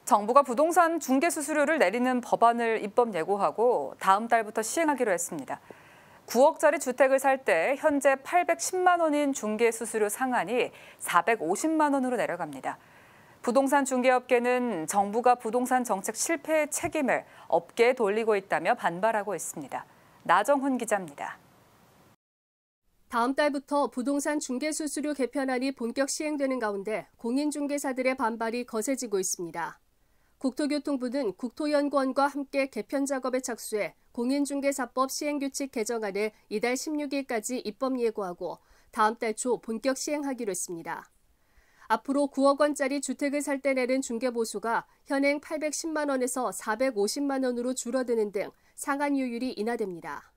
정부가 부동산 중개 수수료를 내리는 법안을 입법 예고하고 다음 달부터 시행하기로 했습니다. 9억짜리 주택을 살 때 현재 810만 원인 중개 수수료 상한이 450만 원으로 내려갑니다. 부동산 중개업계는 정부가 부동산 정책 실패의 책임을 업계에 돌리고 있다며 반발하고 있습니다. 나정훈 기자입니다. 다음 달부터 부동산 중개 수수료 개편안이 본격 시행되는 가운데 공인중개사들의 반발이 거세지고 있습니다. 국토교통부는 국토연구원과 함께 개편 작업에 착수해 공인중개사법 시행규칙 개정안을 이달 16일까지 입법 예고하고 다음 달 초 본격 시행하기로 했습니다. 앞으로 9억 원짜리 주택을 살 때 내는 중개보수가 현행 810만 원에서 450만 원으로 줄어드는 등 상한 요율이 인하됩니다.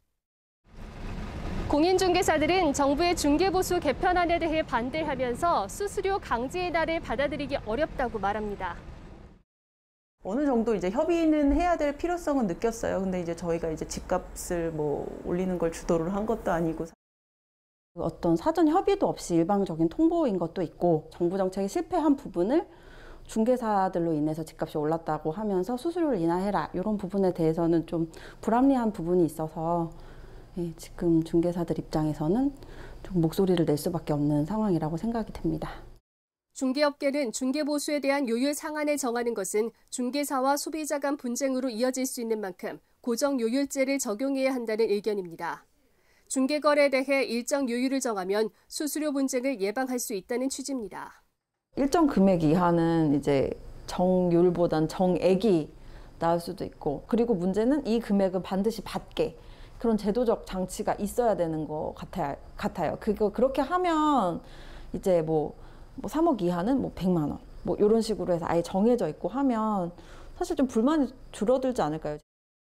공인중개사들은 정부의 중개보수 개편안에 대해 반대하면서 수수료 강제의 날을 받아들이기 어렵다고 말합니다. 어느 정도 이제 협의는 해야 될 필요성은 느꼈어요. 근데 이제 저희가 이제 집값을 올리는 걸 주도를 한 것도 아니고. 어떤 사전 협의도 없이 일방적인 통보인 것도 있고 정부 정책이 실패한 부분을 중개사들로 인해서 집값이 올랐다고 하면서 수수료를 인하해라 이런 부분에 대해서는 좀 불합리한 부분이 있어서 지금 중개사들 입장에서는 좀 목소리를 낼 수밖에 없는 상황이라고 생각이 됩니다. 중개업계는 중개보수에 대한 요율 상한을 정하는 것은 중개사와 소비자 간 분쟁으로 이어질 수 있는 만큼 고정요율제를 적용해야 한다는 의견입니다. 중개거래에 대해 일정 요율을 정하면 수수료 분쟁을 예방할 수 있다는 취지입니다. 일정 금액 이하는 이제 정율보단 정액이 나을 수도 있고, 그리고 문제는 이 금액은 반드시 받게 그런 제도적 장치가 있어야 되는 것 같아요. 그렇게 하면 이제 3억 이하는 100만 원 이런 식으로 해서 아예 정해져 있고 하면 사실 좀 불만이 줄어들지 않을까요?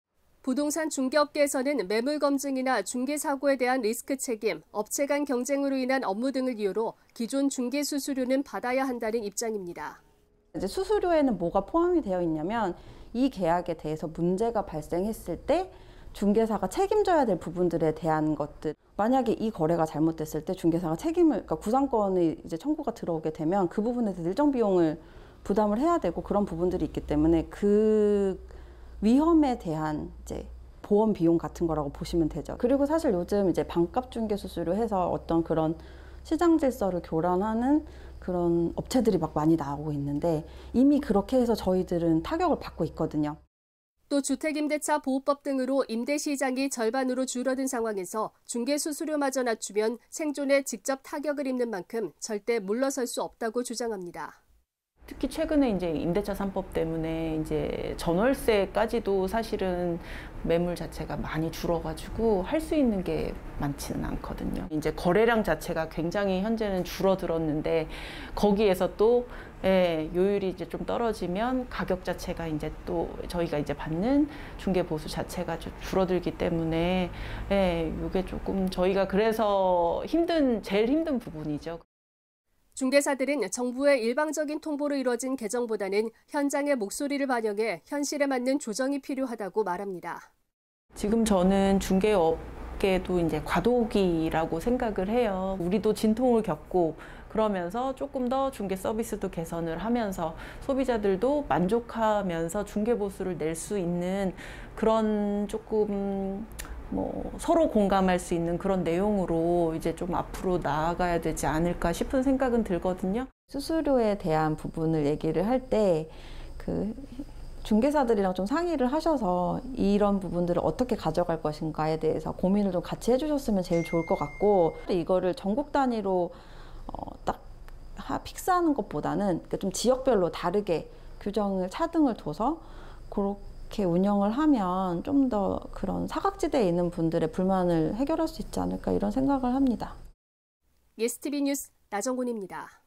부동산 중개업계에서는 매물 검증이나 중개 사고에 대한 리스크 책임, 업체 간 경쟁으로 인한 업무 등을 이유로 기존 중개 수수료는 받아야 한다는 입장입니다. 이제 수수료에는 뭐가 포함이 되어 있냐면 이 계약에 대해서 문제가 발생했을 때 중개사가 책임져야 될 부분들에 대한 것들. 만약에 이 거래가 잘못됐을 때 중개사가 그러니까 구상권의 이제 청구가 들어오게 되면 그 부분에 대해서 일정 비용을 부담을 해야 되고 그런 부분들이 있기 때문에 그 위험에 대한 이제 보험 비용 같은 거라고 보시면 되죠. 그리고 사실 요즘 이제 반값 중개 수수료 해서 어떤 그런 시장 질서를 교란하는 그런 업체들이 막 많이 나오고 있는데 이미 그렇게 해서 저희들은 타격을 받고 있거든요. 또 주택임대차 보호법 등으로 임대 시장이 절반으로 줄어든 상황에서 중개 수수료마저 낮추면 생존에 직접 타격을 입는 만큼 절대 물러설 수 없다고 주장합니다. 특히 최근에 이제 임대차 3법 때문에 이제 전월세까지도 사실은 매물 자체가 많이 줄어가지고 할 수 있는 게 많지는 않거든요. 이제 거래량 자체가 굉장히 현재는 줄어들었는데 거기에서 또 요율이 이제 좀 떨어지면 가격 자체가 이제 또 저희가 이제 받는 중개 보수 자체가 줄어들기 때문에 이게 조금 저희가 그래서 제일 힘든 부분이죠. 중개사들은 정부의 일방적인 통보로 이뤄진 개정보다는 현장의 목소리를 반영해 현실에 맞는 조정이 필요하다고 말합니다. 지금 저는 중개업계도 이제 과도기라고 생각을 해요. 우리도 진통을 겪고 그러면서 조금 더 중개 서비스도 개선을 하면서 소비자들도 만족하면서 중개 보수를 낼 수 있는 그런 조금 서로 공감할 수 있는 그런 내용으로 이제 좀 앞으로 나아가야 되지 않을까 싶은 생각은 들거든요. 수수료에 대한 부분을 얘기를 할 때 중개사들이랑 좀 상의를 하셔서 이런 부분들을 어떻게 가져갈 것인가에 대해서 고민을 좀 같이 해주셨으면 제일 좋을 것 같고, 이거를 전국 단위로 딱 픽스하는 것보다는 좀 지역별로 다르게 규정을 차등을 둬서 그렇게 운영을 하면 좀 더 그런 사각지대에 있는 분들의 불만을 해결할 수 있지 않을까 이런 생각을 합니다. 예스티비 뉴스 나정곤입니다.